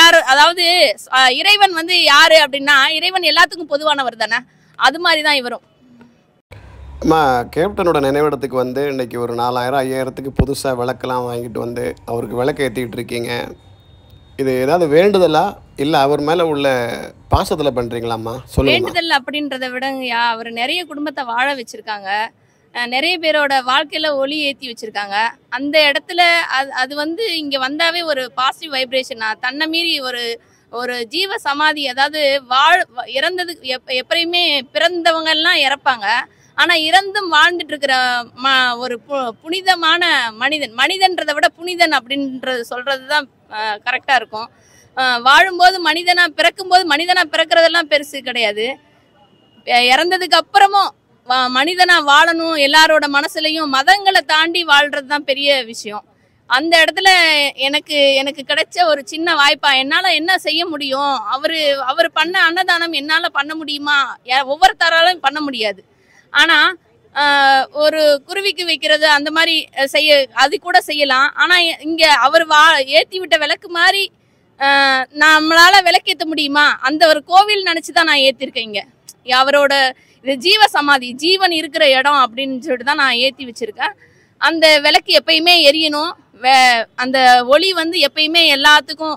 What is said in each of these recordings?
எல்லாரும் அதாவது இறைவன் வந்து யாரு அப்படின்னா இறைவன் எல்லாத்துக்கும் பொதுவானவர் தானே, அது மாதிரி தான் இவரும். அம்மா, கேப்டனோட நினைவிடத்துக்கு வந்து இன்றைக்கி ஒரு 4000 5000த்துக்கு புதுசாக விளக்கெல்லாம் வாங்கிட்டு வந்து அவருக்கு விளக்கு ஏற்றிக்கிட்டு இருக்கீங்க. இது ஏதாவது வேண்டுதலா இல்லை அவர் மேலே உள்ள பாசத்தில் பண்ணுறீங்களாம்மா? சொல்லுங்க. வேண்டுதல் அப்படின்றத விடங்கய்யா, அவர் நிறைய குடும்பத்தை வாழ வச்சிருக்காங்க, நிறைய பேரோட வாழ்க்கையில ஒளி ஏற்றி வச்சிருக்காங்க. அந்த இடத்துல அது வந்து இங்க வந்தாவே ஒரு பாசிட்டிவ் வைப்ரேஷனா தன்னை மீறி ஒரு ஒரு ஜீவ சமாதி. அதாவது இறந்தது எப்பயுமே பிறந்தவங்க எல்லாம் இறப்பாங்க, ஆனா இறந்தும் வாழ்ந்துட்டு இருக்கிற ஒரு புனிதமான மனிதன்றதை விட புனிதன் அப்படின்றது சொல்றதுதான் கரெக்டா இருக்கும். வாழும்போது மனிதனா பிறக்கும்போது மனிதனா பிறக்கிறதெல்லாம் பெருசு கிடையாது, இறந்ததுக்கு அப்புறமும் மனிதனா வாழணும். எல்லாரோட மனசுலையும் மதங்களை தாண்டி வாழ்றது தான் பெரிய விஷயம். அந்த இடத்துல எனக்கு கிடைச்ச ஒரு சின்ன வாய்ப்பா என்னால என்ன செய்ய முடியும், அவர் பண்ண அன்னதானம் என்னால பண்ண முடியுமா? ஒவ்வொருத்தராலும் பண்ண முடியாது. ஆனா ஒரு குருவிக்கு வைக்கிறது அந்த மாதிரி அது கூட செய்யலாம். ஆனா இங்க அவர் ஏத்தி விட்ட விளக்கு மாதிரி நம்மளால விளக்கேற்ற முடியுமா? அந்த ஒரு கோவில் நினைச்சுதான் நான் ஏத்திருக்கேன். இங்க அவரோட இது ஜீவ சமாதி, ஜீவன் இருக்கிற இடம் அப்படின்னு சொல்லிட்டு தான் நான் ஏத்தி வச்சிருக்கேன். அந்த விளக்கு எப்பயுமே எரியணும். அந்த ஒளி வந்து எப்பயுமே எல்லாத்துக்கும்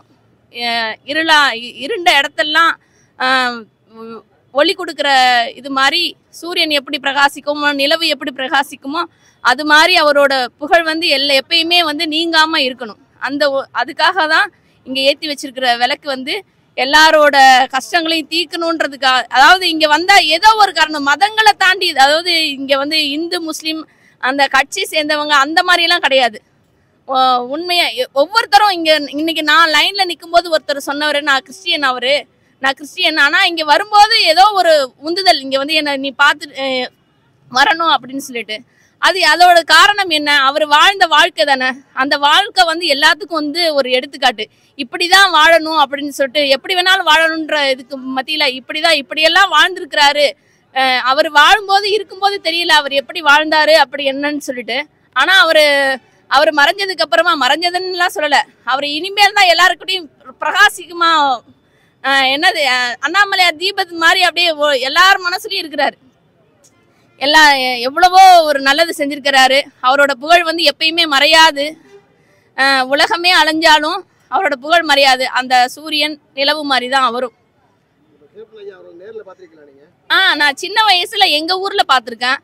இருண்ட இடத்தெல்லாம் ஒளி கொடுக்குற இது மாதிரி சூரியன் எப்படி பிரகாசிக்குமோ, நிலவு எப்படி பிரகாசிக்குமோ, அது மாதிரி அவரோட புகழ் வந்து எப்பயுமே வந்து நீங்காம இருக்கணும். அதுக்காக தான் இங்க ஏத்தி வச்சிருக்கிற விளக்கு வந்து எல்லாரோட கஷ்டங்களையும் தீர்க்கணுன்றதுக்காக. அதாவது இங்க வந்தா ஏதோ ஒரு காரணம், மதங்களை தாண்டி, அதாவது இங்க வந்து இந்து முஸ்லீம் அந்த கட்சி சேர்ந்தவங்க அந்த மாதிரி எல்லாம் கிடையாது. உண்மையா ஒவ்வொருத்தரும் இங்க இன்னைக்கு நான் லைன்ல நிற்கும் போது ஒருத்தர் சொன்னவரு, நான் கிறிஸ்டியன், ஆனா இங்க வரும்போது ஏதோ ஒரு உந்துதல், இங்க வந்து என்ன நீ பார்த்து வரணும் அப்படின்னு சொல்லிட்டு. அதோட காரணம் என்ன? அவர் வாழ்ந்த வாழ்க்கை தானே. அந்த வாழ்க்கை வந்து எல்லாத்துக்கும் வந்து ஒரு எடுத்துக்காட்டு. இப்படிதான் வாழணும் அப்படின்னு சொல்லிட்டு, எப்படி வேணாலும் வாழணுன்ற இதுக்கு மத்தியில இப்படியெல்லாம் வாழ்ந்திருக்கிறாரு. அவர் வாழும்போது இருக்கும்போது தெரியல அவர் எப்படி வாழ்ந்தாரு அப்படி என்னன்னு சொல்லிட்டு. ஆனா அவர் மறைஞ்சதுக்கு அப்புறமா, மறைஞ்சதுன்னுலாம் சொல்லல, அவர் இனிமேல் தான் எல்லாருக்கிட்டையும் பிரகாசிக்குமா, என்னது அண்ணாமலையார் தீபத்து மாதிரி அப்படியே எல்லார் மனசுலயும் இருக்கிறாரு. எவ்வளவோ ஒரு நல்லது செஞ்சிருக்கிறாரு. அவரோட புகழ் வந்து எப்பயுமே மறையாது. உலகமே அலைஞ்சாலும் அவரோட புகழ் மறையாது. அந்த சூரியன் நிலவு மாதிரி தான் அவரும். நான் சின்ன வயசுல எங்க ஊர்ல பாத்திருக்கேன்.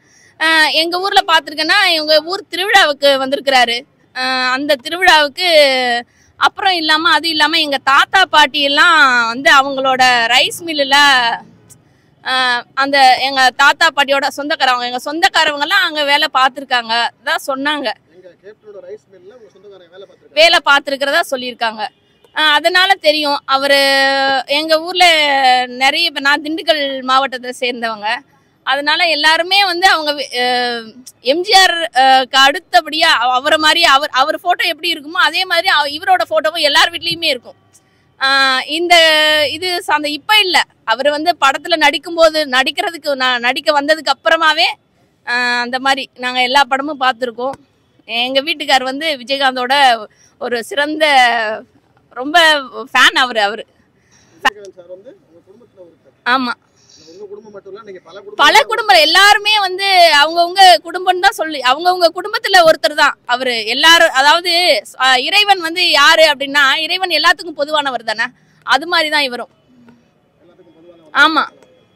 எங்க ஊர் திருவிழாவுக்கு வந்திருக்கிறாரு. அந்த திருவிழாவுக்கு அப்புறம் அது இல்லாம எங்க தாத்தா பாட்டி எல்லாம் வந்து அவங்களோட ரைஸ் மில்லுல அந்த எங்க தாத்தா பாட்டியோட சொந்தக்காரவங்க, எங்க சொந்தக்காரவங்க எல்லாம் அங்க வேலை பார்த்திருக்காங்க தான் சொன்னாங்க. வேலை பார்த்திருக்கிறதா சொல்லியிருக்காங்க. அதனால தெரியும். அவரு எங்க ஊர்ல நிறைய பேர், நான் திண்டுக்கல் மாவட்டத்தை சேர்ந்தவங்க, அதனால எல்லாருமே வந்து அவங்க எம்ஜிஆர் அடுத்தபடியா அவரை மாதிரி அவர் போட்டோ எப்படி இருக்குமோ அதே மாதிரி இவரோட போட்டோவும் எல்லார் வீட்லயுமே இருக்கும். இந்த இது அந்த இப்ப இல்ல, அவர் வந்து படத்துல நடிக்கிறதுக்கு நடிக்க வந்ததுக்கு அப்புறமாவே அந்த மாதிரி நாங்க எல்லா படமும் பார்த்துருக்கோம். எங்க வீட்டுக்கார் வந்து விஜயகாந்தோட ஒரு சிறந்த ரொம்ப ஃபேன். அவரு ஆமா, பல குடும்பம் எல்லாருமே வந்து அவங்கவுங்க குடும்பம் தான் சொல்லி, அவங்கவுங்க குடும்பத்துல ஒருத்தர் தான் அவரு. எல்லாரும் அதாவது இறைவன் வந்து யாரு அப்படின்னா இறைவன் எல்லாத்துக்கும் பொதுவானவர் தானே, அது மாதிரிதான் இவரும். ஆமா,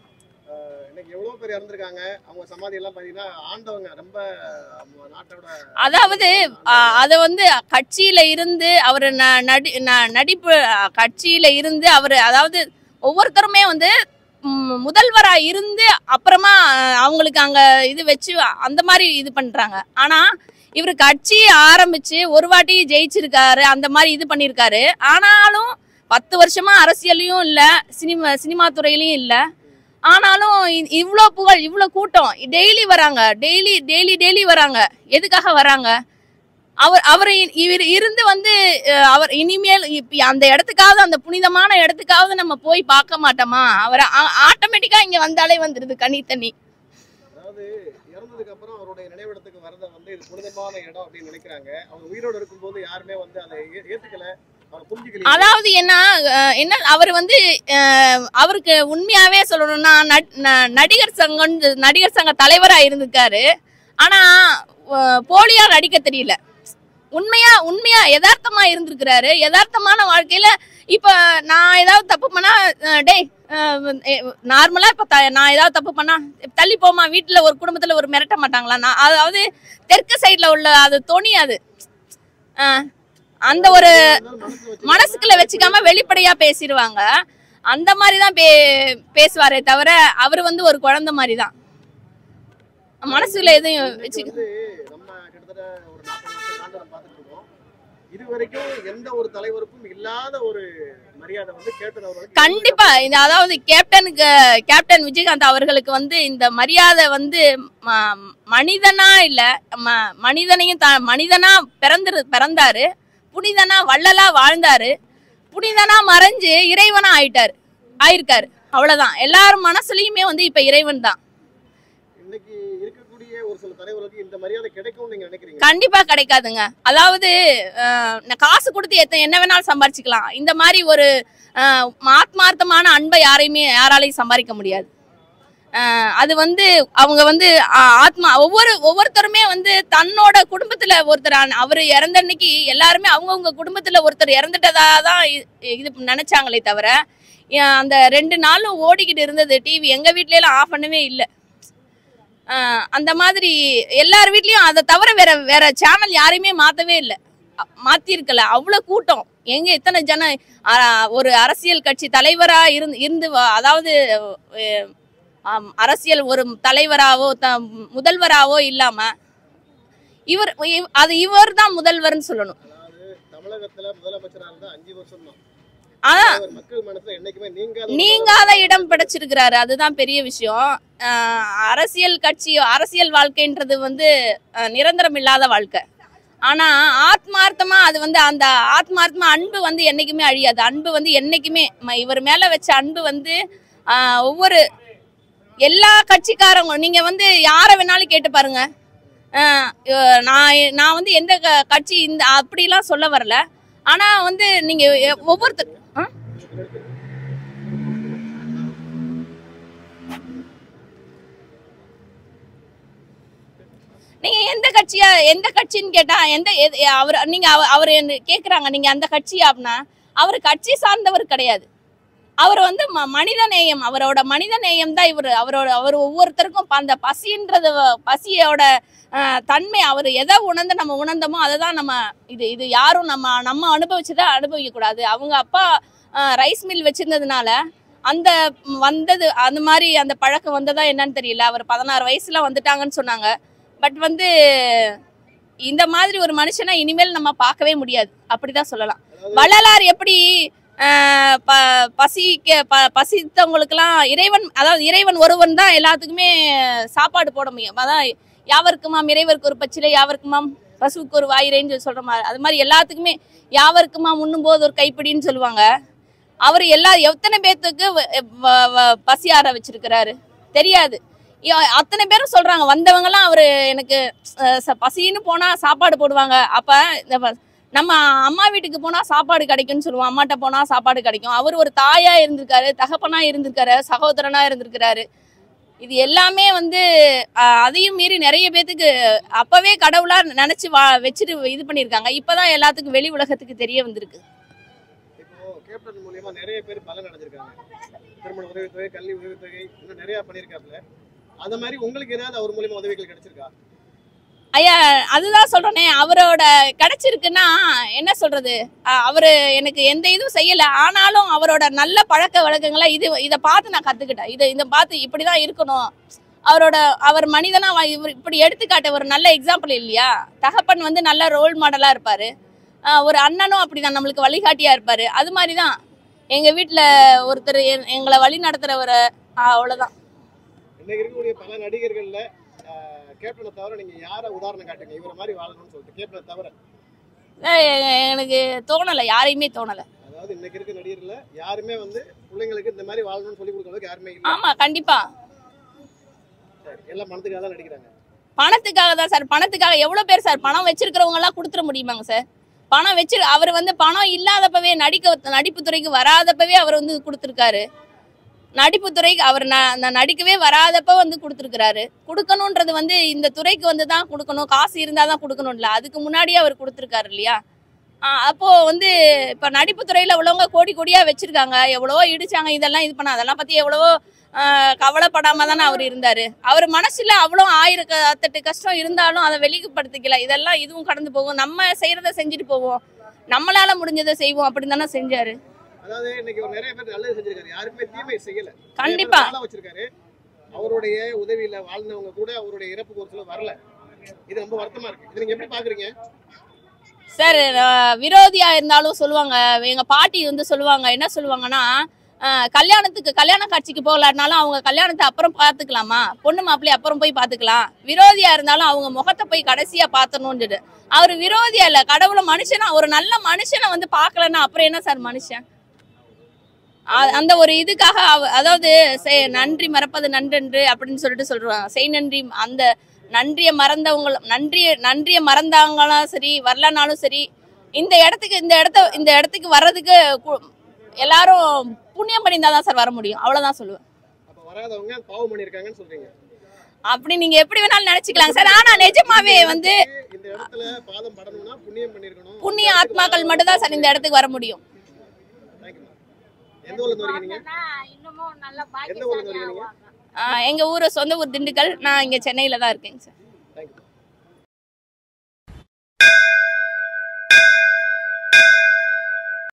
அதாவது அத வந்து கட்சியில இருந்து அவரு நடிப்பு கட்சியில இருந்து அவரு, அதாவது ஒவ்வொருத்தருமே வந்து முதல்வரா இருந்து அப்புறமா அவங்களுக்கு அங்க இது வச்சு அந்த மாதிரி இது பண்றாங்க. ஆனா இவரு கட்சி ஆரம்பிச்சு ஒரு வாட்டி ஜெயிச்சிருக்காரு, அந்த மாதிரி இது பண்ணிருக்காரு. ஆனாலும் 10 வருஷமா அரசியலையும் இல்ல, சினிமா துறையிலயும் இல்ல. ஆனாலும் இவ்வளோ புகழ், இவ்வளோ கூட்டம் டெய்லி வராங்க, டெய்லி வராங்க. எதுக்காக வராங்க? இவர் இருந்து வந்து அவர் இனிமேல் அந்த இடத்துக்காவது, அந்த புனிதமான இடத்துக்காவது நம்ம போய் பார்க்க மாட்டோமா? அவர் ஆட்டோமேட்டிக்கா இங்க வந்தாலே வந்துருது கனி தண்ணி. அதாவது இறந்ததுக்கு அப்புறம் அவருடைய நினைவிடத்துக்கு வரத வந்து இது புனிதமான இடம் அப்படின்னு நினைக்கிறாங்க. அவங்க உயிரோடு இருக்கும்போது யாருமே வந்து அதை ஏத்துக்கல. அதாவது என்ன அவர் வந்து அவருக்கு உண்மையாவே சொல்லணும்னா நடிகர் சங்க தலைவரா இருந்திருக்காரு. ஆனா போலியா நடிக்க தெரியல. உண்மையா யதார்த்தமா இருந்திருக்கிறாரு. யதார்த்தமான வாழ்க்கையில இப்ப நான் ஏதாவது தப்பு பண்ணா டேய் நார்மலா இப்ப நான் ஏதாவது தப்பு பண்ணா தள்ளி போமா, வீட்டுல ஒரு குடும்பத்துல ஒரு மிரட்ட மாட்டாங்களா? அதாவது தெற்கு சைட்ல உள்ள அது தொனி அது அந்த ஒரு மனசுக்குள்ள வச்சுக்காம வெளிப்படையா பேசிடுவாங்க. அந்த மாதிரிதான் பேசுவாரே தவிர அவரு வந்து ஒரு குழந்தை மாதிரிதான் மனசுல எதையும் வச்சுக்க. இதுவரைக்கும் எந்த ஒரு தலைவருக்கும் இல்லாத ஒரு மரியாதை வந்து கேப்டன் அவர்களுக்கு கண்டிப்பா இந்த அதாவது கேப்டன் விஜயகாந்த் அவர்களுக்கு வந்து இந்த மரியாதை வந்து மனிதனா இல்ல மனிதனையும் மனிதனா பிறந்தாரு, புனிதனா வள்ளலா வாழ்ந்தாரு, புனிதனா மறைஞ்சு இறைவனா ஆயிருக்காரு. அவ்வளவுதான். எல்லாரும் மனசுலயுமே வந்து இப்ப இறைவன் தான். இன்னைக்கு இருக்கக்கூடிய ஒரு சில தலைவர்களுக்கு இந்த மரியாதை கிடைக்கும் நீங்க நினைக்கிறீங்க? கண்டிப்பா கிடைக்காதுங்க. அதாவது காசு கொடுத்து என்ன வேணாலும் சம்பாரிச்சுக்கலாம். இந்த மாதிரி ஒரு ஆத்மார்த்தமான அன்பை யாராலையும் சம்பாதிக்க முடியாது. அது வந்து அவங்க வந்து ஒவ்வொருத்தருமே வந்து தன்னோட குடும்பத்துல ஒருத்தர் அவரு இறந்த அன்னைக்கு எல்லாருமே அவங்கவுங்க குடும்பத்துல ஒருத்தர் இறந்துட்டதாதான் இது நினைச்சாங்களே தவிர அந்த 2 நாளும் ஓடிக்கிட்டு இருந்தது டிவி எங்க வீட்ல எல்லாம் ஆஃப் பண்ணவே இல்லை. அந்த மாதிரி எல்லார் வீட்லயும் அதை தவிர வேற சேனல் யாரையுமே மாத்தவே இல்லை, மாத்திருக்கல. அவ்வளவு கூட்டம் எங்க இத்தனை ஜனம் ஒரு அரசியல் கட்சி தலைவரா இருந்து அதாவது அரசியல் ஒரு தலைவராவோ முதல்வராவோ இல்லாம இவர் தான் முதல்வர்னு சொல்லணும். தமிழகத்துல முதலமைச்சரா இருந்தா 5 வருஷம் தான். நீங்காத இடம் பிடிச்சிருக்கிறாரு. அதுதான் பெரிய விஷயம். அரசியல் வாழ்க்கைன்றது வந்து நிரந்தரம் இல்லாத வாழ்க்கை. ஆனா ஆத்மார்த்தமா அது வந்து அந்த ஆத்மார்த்தமா அன்பு வந்து என்னைக்குமே அழியாது. அன்பு வந்து என்னைக்குமே இவர் மேல வச்ச அன்பு வந்து ஒவ்வொரு எல்லா கட்சிக்காரங்க நீங்க வந்து யார வேணாலும் கேட்டு பாருங்க. நான் வந்து எந்த கட்சி இந்த அப்படிலாம் சொல்ல வரல. ஆனா வந்து நீங்க ஒவ்வொருத்தர் நீங்க எந்த கட்சின்னு கேட்டா அவர் கேக்குறாங்க நீங்க அந்த கட்சி அப்படின்னா அவர் கட்சி சார்ந்தவர் கிடையாது. அவர் வந்து மனித நேயம், அவரோட மனித நேயம் தான் அவர் ஒவ்வொருத்தருக்கும் அந்த பசியோட தன்மை அவர் எதை நம்ம உணர்ந்தோமோ அதை தான் நம்ம இது யாரும் நம்ம அனுபவிச்சுதான் அனுபவிக்க கூடாது. அவங்க அப்பா ரைஸ் மில் வச்சிருந்ததுனால அந்த மாதிரி அந்த பழக்கம் வந்ததா என்னன்னு தெரியல. அவர் 16 வயசுல வந்துட்டாங்கன்னு சொன்னாங்க. பட் வந்து இந்த மாதிரி ஒரு மனுஷனை இனிமேல் நம்ம பார்க்கவே முடியாது, அப்படிதான் சொல்லலாம். வள்ளலார் எப்படி பசித்தவங்களுக்கெல்லாம் இறைவன் ஒருவன் தான் எல்லாத்துக்குமே சாப்பாடு போட முடியும். அதான் யாவருக்குமாம் இறைவருக்கு ஒரு பச்சிலை, யாவருக்குமாம் பசுவுக்கு ஒரு வாயிரைன்னு சொல்ற மாதிரி, அது மாதிரி எல்லாத்துக்குமே யாவருக்குமாம் உண்ணும் போது ஒரு கைப்பிடின்னு சொல்லுவாங்க. அவர் எத்தனை பேர்த்துக்கு பசி ஆற வச்சிருக்கிறாரு தெரியாது. அத்தனை பேரும் சொல்றாங்க, வந்தவங்க எல்லாம் அவரு எனக்கு பசின்னு போனா சாப்பாடு போடுவாங்க. அப்ப நம்ம அம்மா வீட்டுக்கு போனா சாப்பாடு கிடைக்கும்னு சொல்லுவோம், அம்மாட்ட போனா சாப்பாடு கிடைக்கும். அவர் ஒரு தாயா இருந்திருக்காரு, தகப்பனா இருந்திருக்காரு, சகோதரனா இருந்திருக்கிறாரு. இது எல்லாமே வந்து அதையும் மீறி நிறைய பேத்துக்கு அப்பவே கடவுளா நினைச்சு வச்சுட்டு இது பண்ணிருக்காங்க. இப்பதான் எல்லாத்துக்கும் வெளி உலகத்துக்கு தெரிய வந்திருக்கு. இப்போ கேப்டன் மூலமா நிறைய பேர் பலன் அடைஞ்சிருக்காங்க. திருமண உதவித்தொகை, கல்வி உதவித்தொகை, இன்னும் நிறைய பண்ணிருக்காப்ல. அத மாதிரி உங்களுக்கு ஏதாவது அவர் மூலமா உதவிகள் கிடைச்சிருக்கா? ஐயா, அதுதான் சொல்றேனே, அவரோட கிடைச்சிருக்குன்னா என்ன சொல்றது, அவரு எனக்கு எந்த இதுவும் செய்யல. ஆனாலும் அவரோட நல்ல பழக்க வழக்கங்களை இதை பார்த்து நான் கத்துக்கிட்டேன். இதை பார்த்து இப்படிதான் இருக்கணும். அவர் மனிதனா இப்படி எடுத்துக்காட்ட ஒரு நல்ல எக்ஸாம்பிள் இல்லையா? தகப்பன் வந்து நல்ல ரோல் மாடலா இருப்பாரு, ஒரு அண்ணனும் அப்படிதான் நம்மளுக்கு வழிகாட்டியா இருப்பாரு. அது மாதிரிதான் எங்க வீட்டுல ஒருத்தர் எங்களை வழி நடத்துறவர். அவ்வளவுதான். இன்னைக்கு இருக்கக்கூடிய பல நடிகர்கள்ல கேப்டனை தவிர நீங்க யார உதாரணம் காட்டுங்க, இவர மாதிரி வாழணும்னு சொல்லிட்டு? கேப்டனை தவிர எனக்கு தோணல, யாரையுமே தோணல. அதாவது இன்னைக்கு இருக்க நடிகர்ல யாருமே வந்து பிள்ளைங்களுக்கு இந்த மாதிரி வாழணும்னு சொல்லி கொடுக்கறதுக்கு யாருமே இல்ல. ஆமா, கண்டிப்பா. எல்லாம் பணத்துக்காக தான் நடிக்கிறாங்க. பணத்துக்காக தான் சார். பணத்துக்காக எவ்வளவு பேர் சார் பணம் வச்சிருக்கிறவங்க எல்லாம் கொடுத்துட முடியுமாங்க சார்? பணம் வச்சு அவர் வந்து பணம் இல்லாதப்பவே நடிப்பு துறைக்கு வராதப்பவே அவர் வந்து கொடுத்துருக்காரு. நடிப்பு துறைக்கு அவர் நடிக்கவே வராதப்ப வந்து கொடுத்துருக்கிறாரு. கொடுக்கணுன்றது வந்து இந்த துறைக்கு வந்து தான் கொடுக்கணும், காசு இருந்தாதான் கொடுக்கணும் இல்ல, அதுக்கு முன்னாடியே அவர் கொடுத்துருக்காரு இல்லையா. அப்போ வந்து இப்ப நடிப்பு துறையில உள்ளவங்க கோடி கோடியா வச்சிருக்காங்க, எவ்வளவோ இடிச்சாங்க, இதெல்லாம் இது பண்ண, அதெல்லாம் பத்தி எவ்வளவோ கவலைப்படாம தானே அவர் இருந்தாரு. அவர் மனசுல அவ்வளோ 1008 கஷ்டம் இருந்தாலும் அதை வெளிப்படுத்திக்கல. இதெல்லாம் இதுவும் கடந்து போகும், நம்ம செய்யறத செஞ்சுட்டு போவோம், நம்மளால முடிஞ்சதை செய்வோம் அப்படின்னு தானே செஞ்சாரு. அதாவது இன்னைக்கு ஒரு நிறைய பேர் நல்லது செஞ்சிருக்காரு, யாருமே தீமை செய்யல. கண்டிப்பா வச்சிருக்காரு. அவருடைய உதவியில வாழ்ந்தவங்க கூட அவருடைய இறப்புக்கு ஒரு சில வரல. இது ரொம்ப வருத்தமா இருக்கு. இது நீங்க எப்படி பாக்குறீங்க சார்? விரோதியா இருந்தாலும் சொல்லுவாங்க, எங்க பாட்டி வந்து சொல்லுவாங்க, என்ன சொல்லுவாங்கன்னா, கல்யாண காட்சிக்கு போகலான்னாலும் அவங்க கல்யாணத்தை அப்புறம் பார்த்துக்கலாமா, பொண்ணு மாப்பிள்ளை அப்புறம் போய் பார்த்துக்கலாம், விரோதியா இருந்தாலும் அவங்க முகத்தை போய் கடைசியா பார்த்தணும்னு. அவர் விரோதியா இல்ல, கடவுளை மனுஷனா, ஒரு நல்ல மனுஷனை வந்து பார்க்கலன்னா அப்புறம் என்ன சார் மனுஷன்? அந்த ஒரு இதுக்காக அதாவது நன்றி மறப்பது நன்றென்று அப்படின்னு சொல்லிட்டு சொல்றாங்க. செய் நன்றி, அந்த நன்றியை மறந்தாங்களும் சரி, வரலனாலும் சரி, இந்த இடத்துக்கு வர்றதுக்கு எல்லாரும் புண்ணியம் பண்ணியிருந்தாதான் சார் வர முடியும், அவ்வளவுதான் சொல்லுவேன். அப்படி நீங்க எப்படி வேணாலும் நினைச்சுக்கலாம் சார். ஆனா நிஜமாவே வந்து புண்ணிய ஆத்மாக்கள் மட்டும் தான் சார் இந்த இடத்துக்கு வர முடியும். எங்க சொந்த ஊர் திண்டுக்கல், நான் இங்க சென்னையில தான் இருக்கேங்க சார்.